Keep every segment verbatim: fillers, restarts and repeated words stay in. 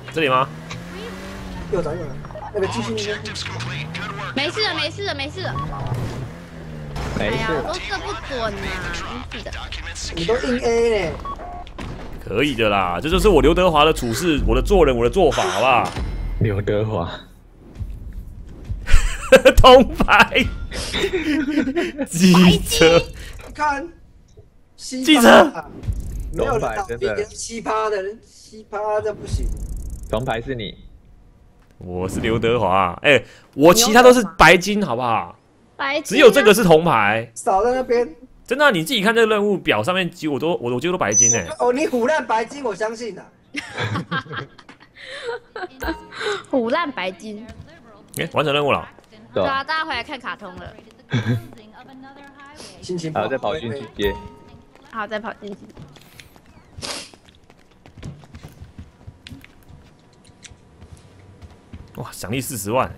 这里吗？ 右转右转，那个继续那边。 没事了，没事了，没事了。 没哎呀， 事我都射不准呐，真是的。 你都硬 A 呢。 可以的啦，这就是我刘德华的处事，我的做人，我的做法，好不好？ 刘德华， 铜牌，机车， 你看， 机车， 没有人铜牌真的奇葩的人，奇葩的不行。 铜牌是你， 我是刘德华，哎、欸，我其他都是白金，好不好？ 白金啊只有这个是铜牌， 少在那边。 真的、啊，你自己看这个任务表上面，几乎我都我我几乎都白金哎、欸。 哦，你唬烂白金，我相信啊。 虎烂白金。 哎、欸，完成任务了。 对啊，大家回来看卡通了。 心情不好， 然后再跑进去接。 好，再跑进去。 哇，奖励四十万。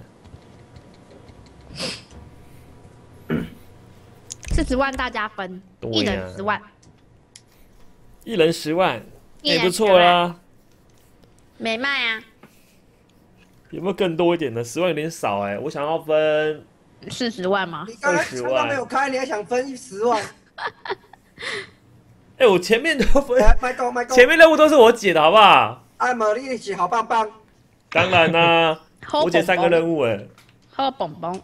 四十万大家分，一人十万， 一人十万，也、欸、不错啦。 没卖啊？ 有没有更多一点的？十万有点少哎、欸，我想要分四十万吗？ 你刚才刚刚没有开，你还想分十万？ 哎、欸，我前面都分，前面任务都是我解的，好不好？ 艾玛丽一起好棒棒。 当然啦、啊，我解三个任务哎、欸。 喝蹦蹦。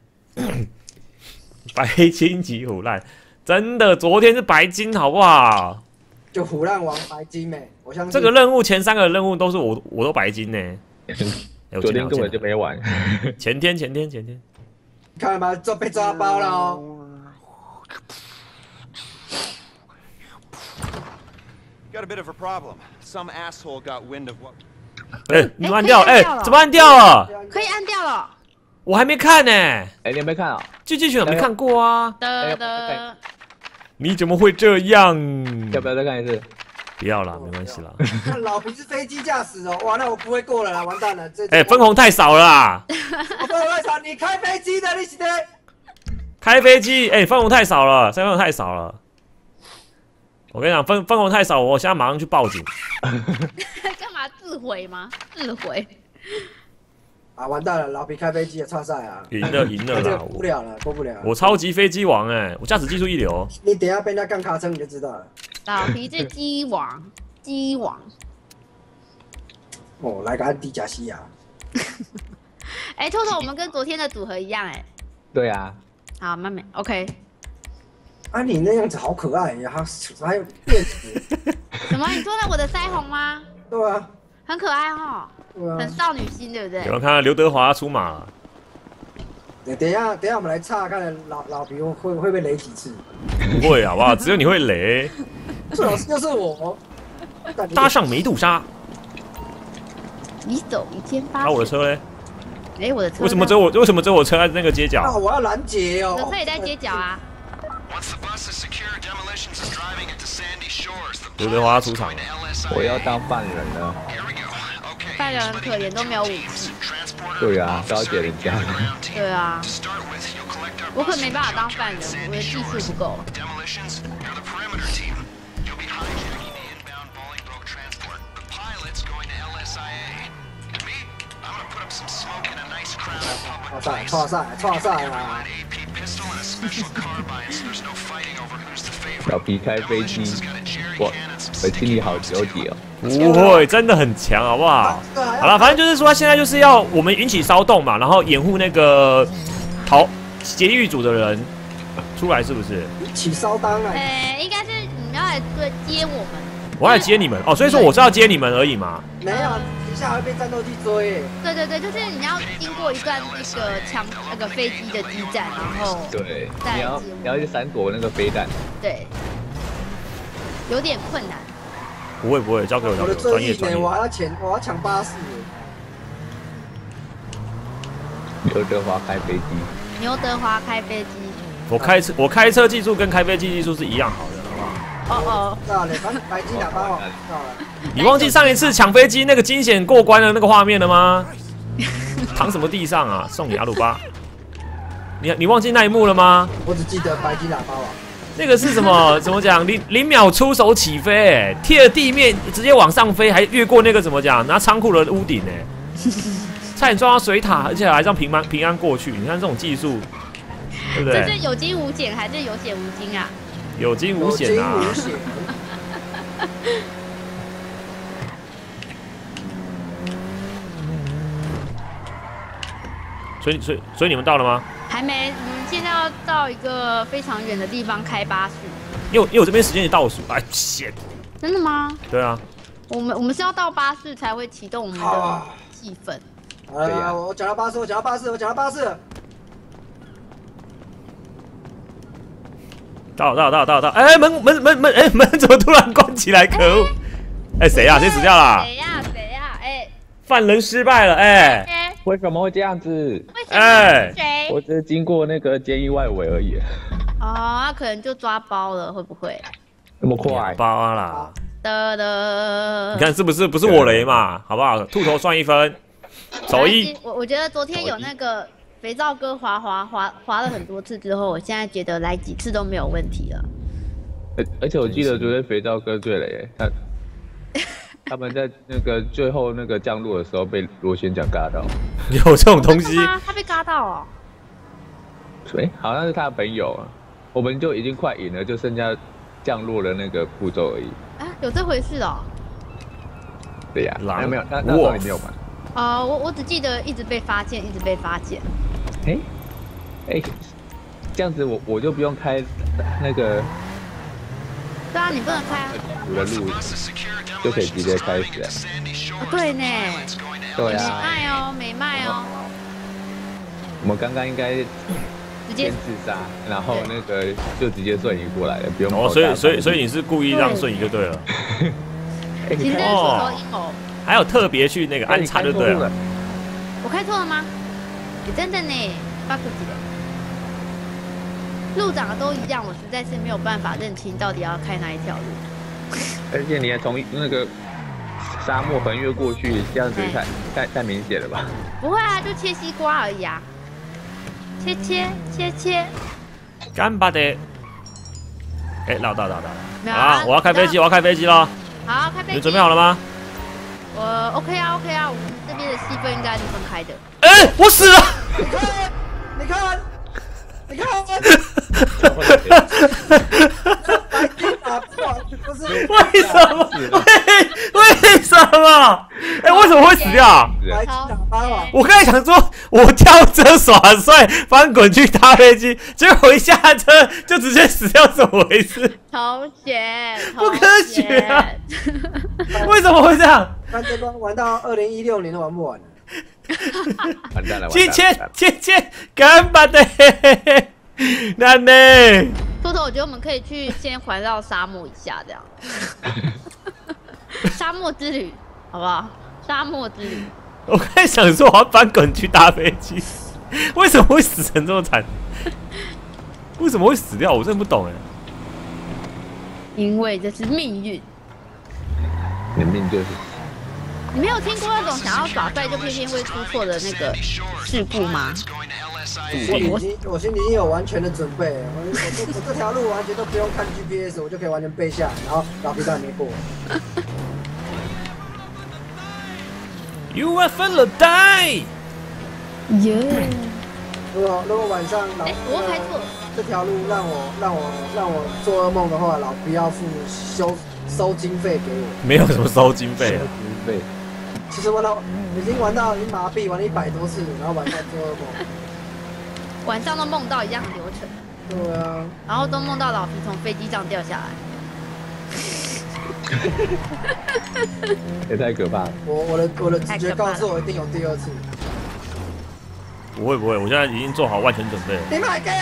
白金级虎烂，真的，昨天是白金，好不好？ 就虎烂王白金没，我相信这个任务前三个任务都是我，我都白金呢、欸。 欸、昨天根本就没玩。 前天，前天，前天。 看到吗？就被抓包了哦。 Got a bit of a problem. Some asshole got wind of what. 哎，你按掉，哎，怎么按掉了？ 可以按掉了。 我还没看呢、欸。 哎，你有没有看啊？ 剧剧选没看过啊。 的的。 你怎么会这样？ 要不要再看一次？ 不要啦，没关系啦。 看老皮是飞机驾驶哦，哇，那我不会过了啦，完蛋了。这哎、欸，分红太少了啦。 分红太少，你开飞机的，你是的。 开飞机，哎、欸，分红太少了，分红太少了。我跟你讲，分分红太少，我现在马上去报警。 干嘛自毁吗？自毁。 啊，完蛋了，老皮开飞机了，差赛啊！ 赢了，赢了啦！ 过不了了，过不了。 我超级飞机王哎、欸，我驾驶技术一流。 你等一下被人家干卡车你就知道了。 老皮是机王，机王。 哦，来个安迪加西亚。 哎、欸，偷偷，我们跟昨天的组合一样哎、欸。 对啊。 好，慢慢 OK。 啊，你那样子好可爱呀，还还有辫子。 什么？你说了我的腮红吗？ 对啊。 很可爱哈。很少女心，对不对？ 有人看到刘德华出马了。 等等一下，等一下我们来查看老老皮会会被雷几次？ 不会好不好？只有你会雷。 最好是又是我。 搭上梅杜莎。 你走一天八。 那我的车嘞？ 哎、欸，我的车。 为什么只有我？为什么只有我车在那个街角？ 啊，我要拦截哦。 我的车也在街角啊。 刘德华出场了。 我要当犯人了。 犯人很可怜，都没有武器。 对啊，高姐人家。 对啊，我可没办法当犯人，我的技术不够。 哇塞，哇塞，哇塞啊！ 老皮开飞机，我我心里好纠结哦。 不会，真的很强，好不好？好了，反正就是说，现在就是要我们引起骚动嘛，然后掩护那个逃劫狱组的人出来，是不是？ 引起骚当啊！ 哎、欸，应该是你要来接我们。 我要来接你们哦，所以说我是要接你们而已嘛。 没有，等一下会被战斗机追。 对对对，就是你要经过一段那个枪那个飞机的激战，然后对，你要你要去闪躲那个飞弹。 对，有点困难。 不会不会，交给我，交给我，专业专业。 我还要抢，我要抢巴士。 刘德华开飞机。 刘德华开飞机。 我开车，我开车技术跟开飞机技术是一样好的，好不好？ 哦哦。 知道了，反正白金喇叭哦，知道了。 你忘记上一次抢飞机那个惊险过关的那个画面了吗？躺什么地上啊？送你阿鲁巴。你你忘记那一幕了吗？ 我只记得白金喇叭王。 那个是什么？怎么讲？零零秒出手起飞、欸，贴着地面直接往上飞，还越过那个怎么讲？拿仓库的屋顶哎、欸，差点撞到水塔，而且还这样平安平安过去。你看这种技术，对不对？ 这是有惊无险还是有险无惊啊？ 有惊无险啊！ 有惊无险。 所以所以所以你们到了吗？ 还没，我们现在要到一个非常远的地方开巴士。 因为因为我这边时间也倒数，哎，shit！ 真的吗？ 对啊， 我们我们是要到巴士才会启动我们的气氛。 好了，我讲到巴士，我讲到巴士，我讲到巴士。 到到到到到！哎，门门门门，哎，门怎么突然关起来？可恶！哎，谁呀？谁死掉了？ 谁呀？谁呀？哎， 犯人失败了，哎。 哎， 为什么会这样子？ 为什么？谁？ 我只是经过那个监狱外围而已。 哦，那可能就抓包了，会不会？ 那么快？ 包啦！ 的的。 你看是不是不是我雷嘛？好不好？兔头算一分，手一。 我我觉得昨天有那个肥皂哥滑滑滑滑了很多次之后，我现在觉得来几次都没有问题了。 而而且我记得昨天肥皂哥对了耶，他他们在那个最后那个降落的时候被螺旋桨嘎到。 有这种东西？ 他被嘎到哦。 哎，好像是他的朋友啊。我们就已经快赢了，就剩下降落的那个步骤而已。 啊，有这回事哦？ 对呀，没有没有，那那时候你没有玩。 哦，我我只记得一直被发现，一直被发现。 哎哎，这样子我我就不用开那个。 对啊，你不能开啊。 我的路就可以直接开始了。 哦，对呢。 对啊。 没卖哦，没卖哦。 我们刚刚应该。 直接自杀，然后那个就直接瞬移过来了，不用。 哦，所以所以所以你是故意让瞬移就对了。 其实是说阴谋。 还有特别去那个安插就对了。 我开错了吗？你真的呢 ，bug 姐。路长都一样，我实在是没有办法认清到底要开哪一条路。 而且你还从那个沙漠横越过去，这样子太太太明显了吧？ 不会啊，就切西瓜而已啊。切切切切， 干巴的！哎，绕到绕到了。 好啊，我要开飞机，我要开飞机喽。 好，开飞机。 你准备好了吗？ 我 OK 啊 OK 啊，我们这边的戏份应该是分开的。 哎，我死了！ 你看，你看，你看，白金打不是？ 为什么？为为什么？哎，为什么会死掉？ 白金打八嘛。 我刚才想说，我跳车耍帅，翻滚去搭飞机，结果一下车就直接死掉，怎么回事？ 同学， 不科学啊！为什么会这样？ 那这关玩到二零一六年都玩不完了。 完蛋了！ 切切切切，干巴的！难呢？ 秃头，我觉得我们可以去先环绕沙漠一下，这样。沙漠之旅，好不好？沙漠之旅。 我刚才想说，我要翻滚去搭飞机，为什么会死成这么惨？为什么会死掉？我真的不懂哎。 因为这是命运。 你的命就是。 你没有听过那种想要耍帅就偏偏会出错的那个事故吗？ 我已经，我心里已经有完全的准备，我我这我这条路完全都不用看 G P S， 我就可以完全背下来，然后老皮蛋没过。 You are gonna die。 耶！ 如果如果晚上老哎，我开错了。 这条路让我让我让我做噩梦的话，老皮要付修收经费给我。 没有什么收经费啊。 经费。 其实我老已经玩到已经麻痹，玩了一百多次，然后晚上做噩梦。 晚上都梦到一样流程。 对啊。 然后都梦到老皮从飞机上掉下来。 也太可怕了。 我我的我的直觉告诉我一定有第二次。 不会不会，我现在已经做好万全准备了。 你买给。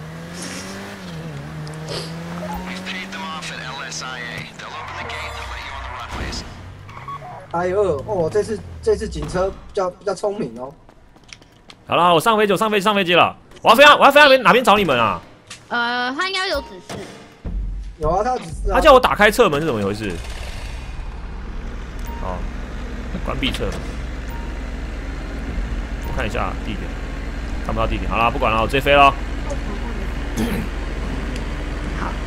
哎呦哦，这次这次警车比较比较聪明哦。 好了，我上飞机，我上飞机上飞机了。我要飞到我要飞到哪边哪边找你们啊？ 呃，他应该有指示。 有啊，他有指示啊。 他叫我打开侧门是怎么回事？哦，关闭侧门。我看一下地点，看不到地点。好了，不管了，我直接飞了。 好。